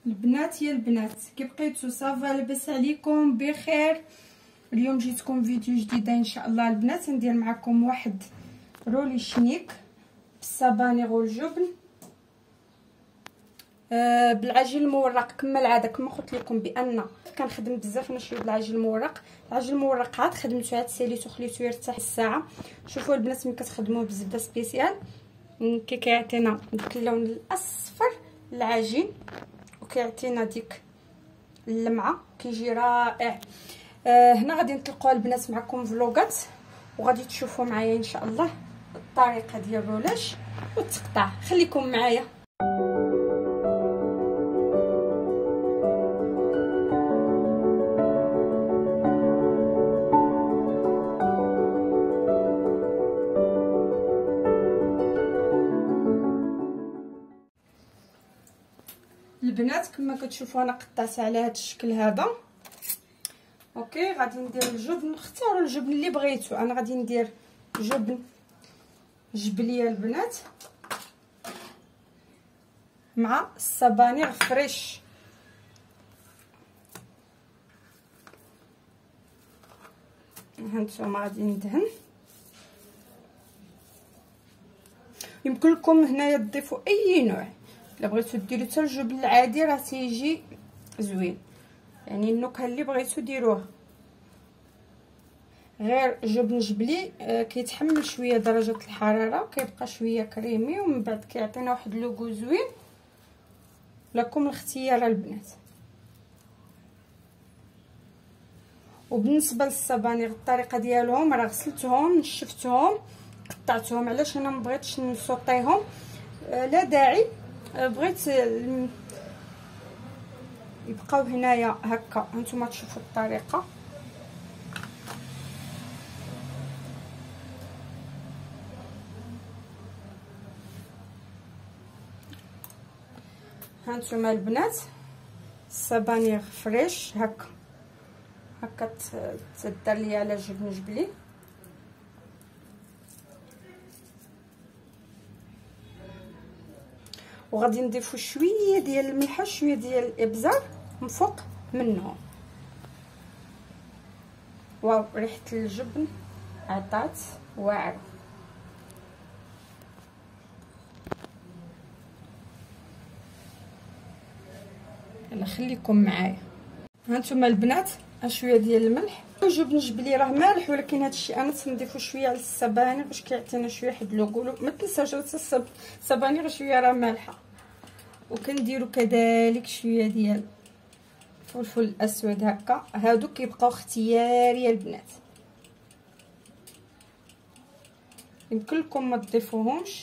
البنات يا البنات كي بقيتو صافا لاباس عليكم بخير. اليوم جيتكم فيديو جديده ان شاء الله البنات. ندير معكم واحد رولي شنيك بالسبانغ والجبن بالعجين المورق كما العاده. كما قلت لكم بان كنخدم بزاف انا شويه بالعجين المورق. العجين المورق عاد خدمته عاد ساليتو خليتو يرتاح الساعه. شوفوا البنات ملي كتخدموه بالزبده سبيسيال كي كيعطينا داك اللون الاصفر العجين وكيعطينا ديك اللمعه كيجي رائع. هنا غادي نطلقوا البنات معكم فلوغات وغادي تشوفوا معايا ان شاء الله الطريقه ديال الرولاج والتقطاع. خليكم معايا. البنات كما كتشوفوا انا قطعت على هذا الشكل هذا. اوكي غادي ندير الجبن، اختاروا الجبن اللي بغيتو. انا غادي ندير جبن جبليه البنات مع السبانغ فريش. هانتوما غادي ندهن. يمكن لكم هنايا تضيفوا اي نوع الا بغيتو ديروا حتى الجبن العادي راه تيجي زوين، يعني النكهه اللي بغيتو ديروها. غير جبن جبلي كيتحمل شويه درجه الحراره كيبقى شويه كريمي ومن بعد كيعطينا واحد لوغو زوين. لكم الاختيار البنات. وبالنسبه للسبانغ الطريقه ديالهم راه غسلتهم نشفتهم قطعتهم. علاش انا ما بغيتش نسوطيهم؟ لا داعي، بغيت يبقاو هنايا هكا. هانتوما تشوفوا الطريقه. هانتوما البنات السبانغ فريش هكا تدار لي على جبن جبلي. وغادي نضيفوا شويه ديال الملح شويه ديال الابزار من فوق منهم. واو ريحه الجبن عطات واعره. يلا خليكم معايا. هانتوما البنات شويه ديال الملح. الجبن جبلي راه مالح ولكن هادشي انا تنضيفو شويه على السبانغ باش كيعطينا شويه حد لوغو. ما تنساوش السبانغ شويه راه مالحه. وكنديروا كذلك شويه ديال الفلفل الاسود هكا. هادو كيبقاو اختياري البنات، يمكن لكم ما تضيفوهمش.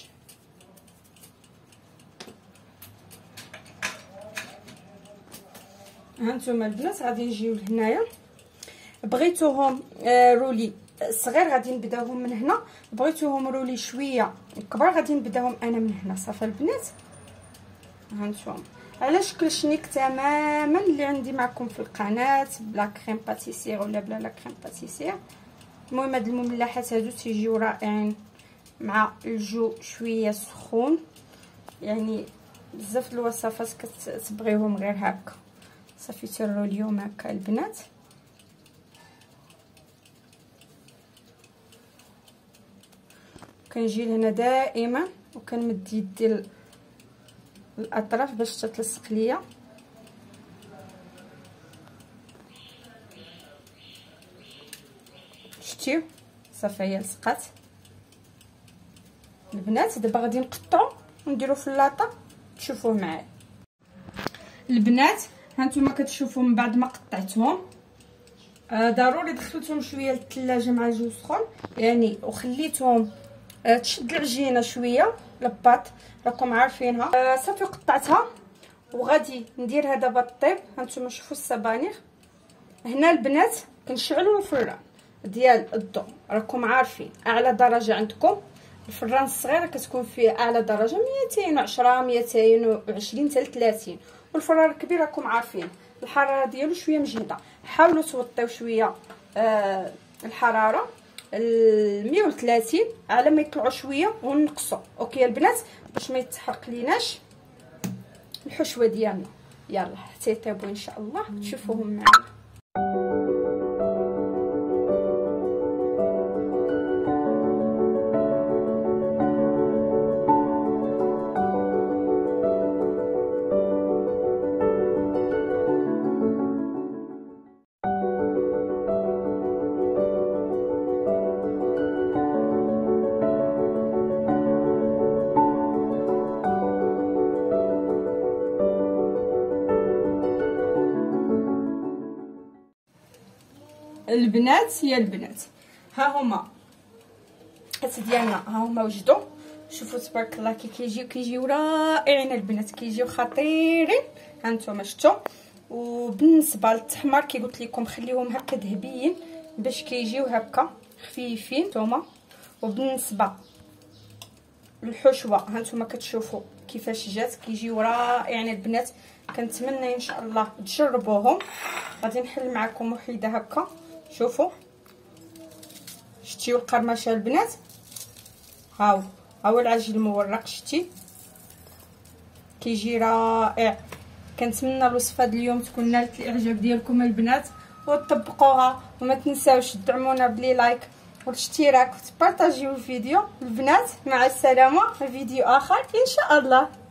هانتوما البنات غادي نجيو لهنايا. بغيتوهم رولي صغير غادي نبداوهم من هنا، بغيتوهم رولي شويه كبار غادي نبداوهم انا من هنا. صافي البنات. هانتوما على شكل شنيك تماما اللي عندي معكم في القناه بلا كريم باتيسير ولا بلا لا كريم باتيسير. المهم هاد المملحات هادو تيجيو رائعين مع الجو شويه سخون. يعني بزاف الوصفات كتبغيهم غير هكا. صافي تروا اليوم هكا البنات. كنجي لهنا دائما وكنمد يدي الاطراف باش تتلصق ليا. شتيو صافي هي لصقات البنات. دابا غادي نقطعو ونديرو في اللاطه تشوفوه معايا البنات. هانتوما كتشوفوا من بعد ما قطعتهم ضروري دخلتهم شويه للثلاجه مع الجو سخون يعني وخليتهم تشد العجينه شويه لباط راكم عارفينها. صافي قطعتها وغادي نديرها دابا طيب. هانتوما شوفوا السبانغ هنا البنات. كنشعلوا الفران ديال الضوء راكم عارفين اعلى درجه عندكم. الفران الصغيره كتكون فيه اعلى درجه 210 220 حتى 30. والفران الكبير راكم عارفين الحراره ديالو شويه مجهده. حاولوا توطيو شويه الحراره 130 على ما يطلعوا شويه ونقصوا. اوكي البنات باش ما يتحرق ليناش الحشوه ديالنا. يلا حتى يطيبوا ان شاء الله تشوفوهم معنا. البنات يا البنات، ها هما الحبس ديالنا، ها هما وجدوا. شوفوا تبارك الله كي كيجيو رائعين البنات، كيجيو خطيرين. ها نتوما شفتوا. وبالنسبه للتحمر كي قلت لكم خليوهم هكا ذهبيين باش كيجيو هكا خفيفين نتوما. وبالنسبه للحشوه ها نتوما كتشوفوا كيفاش جات، كيجيو رائعين البنات. كنتمنى ان شاء الله تجربوهم. غادي نحل معكم وحيده هكا. شوفوا شتيو القرمشه البنات، هاو العجين المورق شتي كيجي رائع. كنتمنى الوصفه ديال اليوم تكون نالت الاعجاب ديالكم البنات وتطبقوها. وما تنساوش تدعمونا بلي لايك والاشتراك وتبارطاجيو الفيديو البنات. مع السلامه في فيديو اخر ان شاء الله.